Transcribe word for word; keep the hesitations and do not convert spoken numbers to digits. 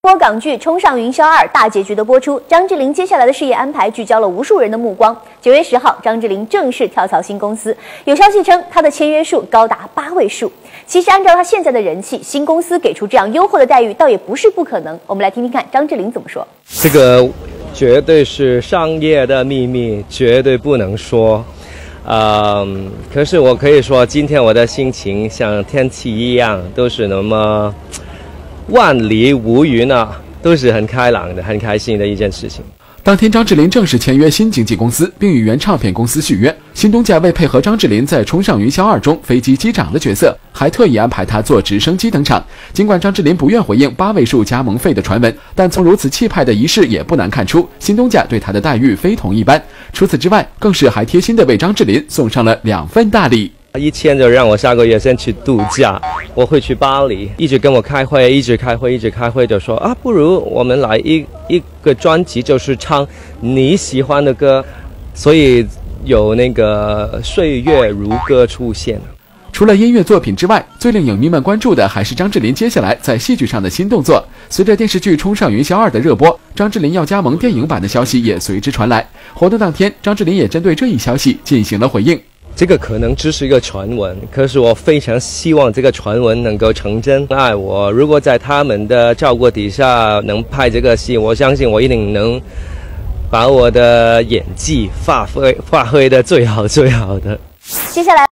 播港剧《冲上云霄二》大结局的播出，张智霖接下来的事业安排聚焦了无数人的目光。九月十号，张智霖正式跳槽新公司，有消息称他的签约数高达八位数。其实按照他现在的人气，新公司给出这样优厚的待遇，倒也不是不可能。我们来听听看张智霖怎么说。 这个绝对是商业的秘密，绝对不能说。嗯，可是我可以说，今天我的心情像天气一样，都是那么万里无云啊，都是很开朗的、很开心的一件事情。 当天，张智霖正式签约新经纪公司，并与原唱片公司续约。新东家为配合张智霖在《冲上云霄二》中飞机机长的角色，还特意安排他坐直升机登场。尽管张智霖不愿回应八位数加盟费的传闻，但从如此气派的仪式也不难看出，新东家对他的待遇非同一般。除此之外，更是还贴心地为张智霖送上了两份大礼。 一签就让我下个月先去度假，我会去巴黎，一直跟我开会，一直开会，一直开会，就说啊，不如我们来一一个专辑，就是唱你喜欢的歌，所以有那个岁月如歌出现。 除了音乐作品之外，最令影迷们关注的还是张智霖接下来在戏剧上的新动作。随着电视剧《冲上云霄二》的热播，张智霖要加盟电影版的消息也随之传来。活动当天，张智霖也针对这一消息进行了回应。 这个可能只是一个传闻，可是我非常希望这个传闻能够成真。爱我如果在他们的照顾底下能拍这个戏，我相信我一定能把我的演技发挥发挥的最好最好的。 接下来。